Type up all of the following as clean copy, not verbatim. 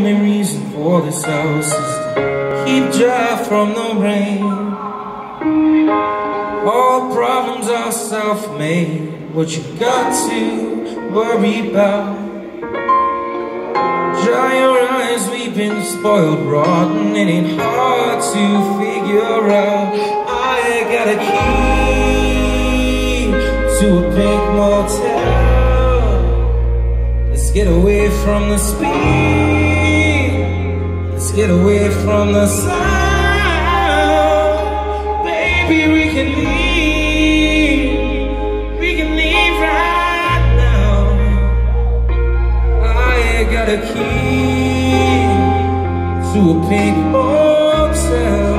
only reason for this house is to keep dry from the rain. All problems are self-made. What you got to worry about? Dry your eyes, we've been spoiled rotten. It ain't hard to figure out. I got a key to a Pink Motel. Let's get away from the speed. Let's get away from the sound. Baby, we can leave. We can leave right now. I got a key to a Pink Motel.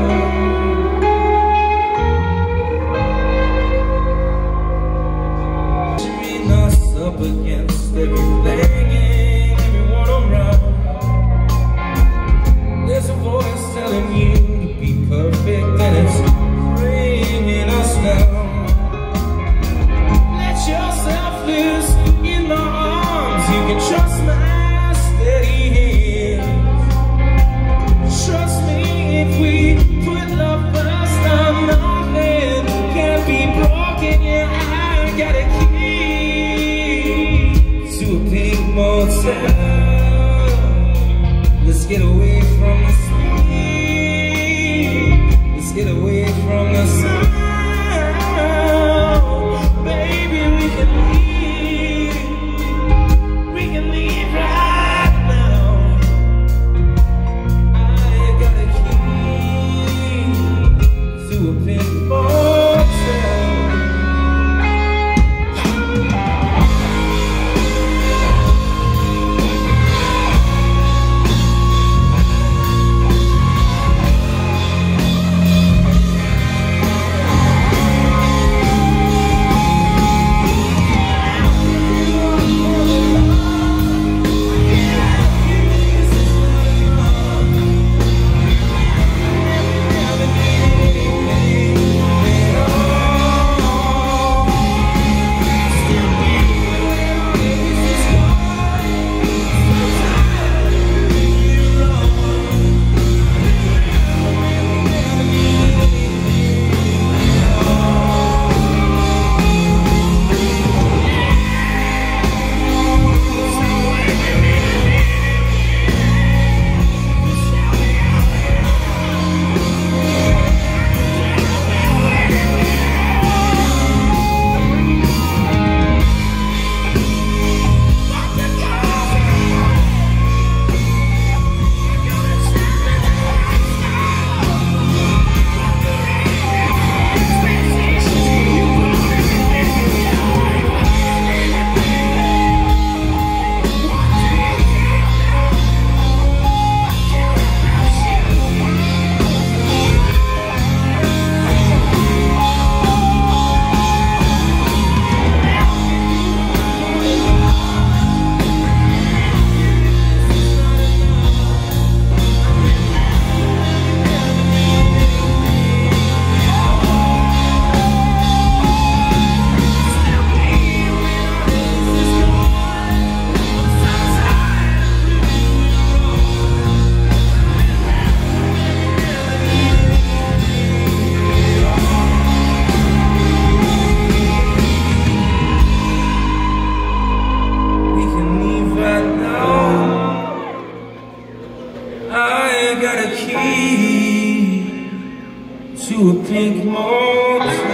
Measuring us up against everything and everyone around. There's a voice telling you to be perfect, and it's bringing us down. Let yourself loose in my arms. You can trust my steady hands. Trust me, if we put love first, nothing can be broken. Yeah, I got a key to a Pink Motel. Let's get away from the speed. Let's get away from the sound. Baby, we can leave. We can leave right now. I got a key to a Pink Motel. I got a key to a Pink Motel.